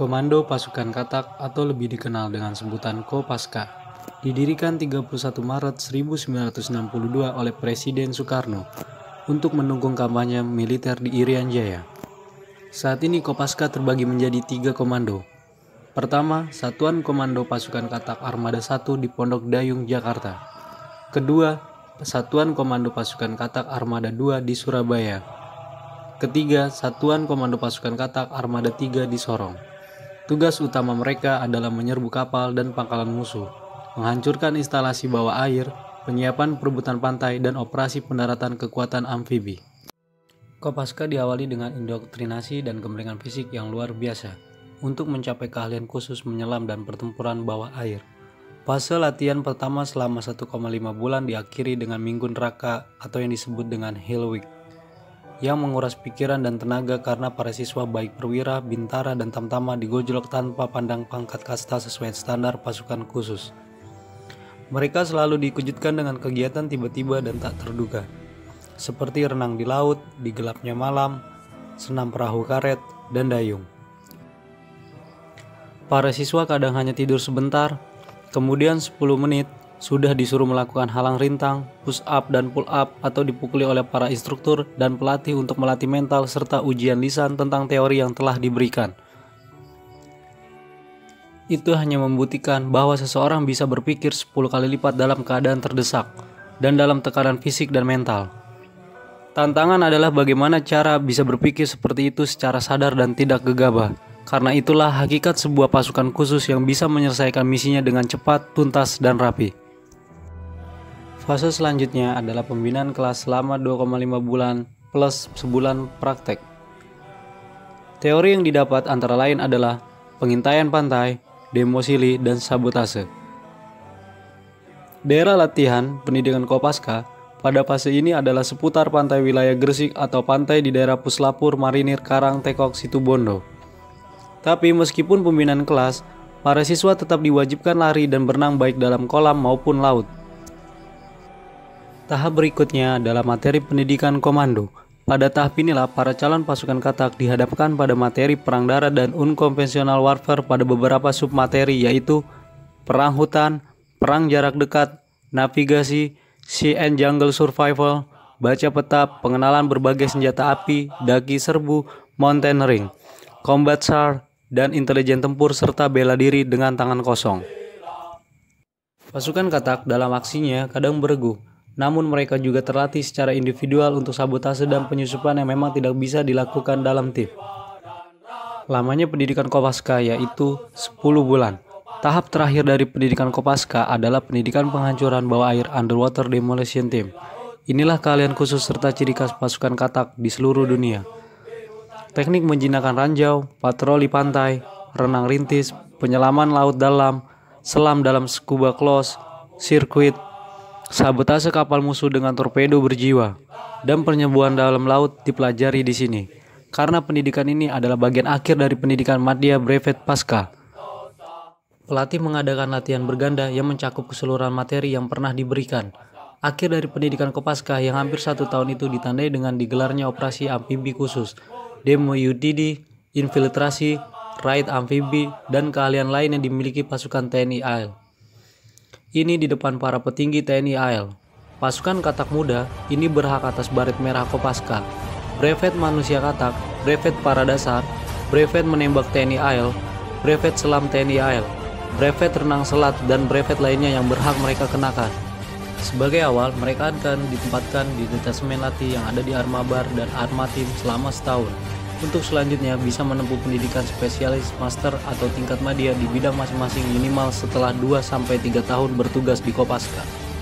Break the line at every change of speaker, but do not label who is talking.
Komando Pasukan Katak atau lebih dikenal dengan sebutan Kopaska, didirikan 31 Maret 1962 oleh Presiden Soekarno untuk mendukung kampanye militer di Irian Jaya. Saat ini Kopaska terbagi menjadi 3 komando. Pertama, Satuan Komando Pasukan Katak Armada 1 di Pondok Dayung, Jakarta. Kedua, Satuan Komando Pasukan Katak Armada 2 di Surabaya. Ketiga, Satuan Komando Pasukan Katak Armada 3 di Sorong. Tugas utama mereka adalah menyerbu kapal dan pangkalan musuh, menghancurkan instalasi bawah air, penyiapan perebutan pantai, dan operasi pendaratan kekuatan amfibi. Kopaska diawali dengan indoktrinasi dan gemblengan fisik yang luar biasa untuk mencapai keahlian khusus menyelam dan pertempuran bawah air. Fase latihan pertama selama 1,5 bulan diakhiri dengan minggu neraka atau yang disebut dengan Hell Week, yang menguras pikiran dan tenaga karena para siswa baik perwira, bintara, dan tamtama digojlok tanpa pandang pangkat kasta sesuai standar pasukan khusus. Mereka selalu dikejutkan dengan kegiatan tiba-tiba dan tak terduga, seperti renang di laut, di gelapnya malam, senam perahu karet, dan dayung. Para siswa kadang hanya tidur sebentar, kemudian 10 menit sudah disuruh melakukan halang rintang, push up dan pull up atau dipukuli oleh para instruktur dan pelatih untuk melatih mental serta ujian lisan tentang teori yang telah diberikan. Itu hanya membuktikan bahwa seseorang bisa berpikir 10 kali lipat dalam keadaan terdesak dan dalam tekanan fisik dan mental. Tantangan adalah bagaimana cara bisa berpikir seperti itu secara sadar dan tidak gegabah. Karena itulah hakikat sebuah pasukan khusus yang bisa menyelesaikan misinya dengan cepat, tuntas, dan rapi. Fase selanjutnya adalah pembinaan kelas selama 2,5 bulan plus sebulan praktek. Teori yang didapat antara lain adalah pengintaian pantai, demosili, dan sabotase. Daerah latihan pendidikan Kopaska pada fase ini adalah seputar pantai wilayah Gresik atau pantai di daerah Puslapur, Marinir, Karang, Tekok, Situbondo. Tapi meskipun pembinaan kelas, para siswa tetap diwajibkan lari dan berenang baik dalam kolam maupun laut. Tahap berikutnya adalah materi pendidikan komando. Pada tahap inilah para calon pasukan katak dihadapkan pada materi perang darat dan unconventional warfare pada beberapa submateri, yaitu perang hutan, perang jarak dekat, navigasi, sea and jungle survival, baca peta, pengenalan berbagai senjata api, daki serbu, mountaineering, combat SAR, dan intelijen tempur serta bela diri dengan tangan kosong. Pasukan katak dalam aksinya kadang beregu, namun mereka juga terlatih secara individual untuk sabotase dan penyusupan yang memang tidak bisa dilakukan dalam tim. Lamanya pendidikan Kopaska yaitu 10 bulan. Tahap terakhir dari pendidikan Kopaska adalah pendidikan penghancuran bawah air Underwater Demolition Team. Inilah keahlian khusus serta ciri khas pasukan katak di seluruh dunia. Teknik menjinakkan ranjau, patroli pantai, renang rintis, penyelaman laut dalam, selam dalam scuba close, sirkuit, sabotase kapal musuh dengan torpedo berjiwa, dan penyembuhan dalam laut dipelajari di sini. Karena pendidikan ini adalah bagian akhir dari pendidikan Madya Brevet Pasca. Pelatih mengadakan latihan berganda yang mencakup keseluruhan materi yang pernah diberikan. Akhir dari pendidikan Kopaska yang hampir 1 tahun itu ditandai dengan digelarnya operasi amfibi khusus, demo UTD, infiltrasi, raid amfibi, dan keahlian lain yang dimiliki pasukan TNI AL. Ini di depan para petinggi TNI AL. Pasukan katak muda ini berhak atas baret merah Kopaska, brevet manusia katak, brevet paradasar, brevet menembak TNI AL, brevet selam TNI AL, brevet renang selat, dan brevet lainnya yang berhak mereka kenakan. Sebagai awal, mereka akan ditempatkan di detasemen latih yang ada di Armabar dan Armatim selama setahun. Untuk selanjutnya bisa menempuh pendidikan spesialis master atau tingkat madya di bidang masing-masing minimal setelah 2-3 tahun bertugas di Kopaska.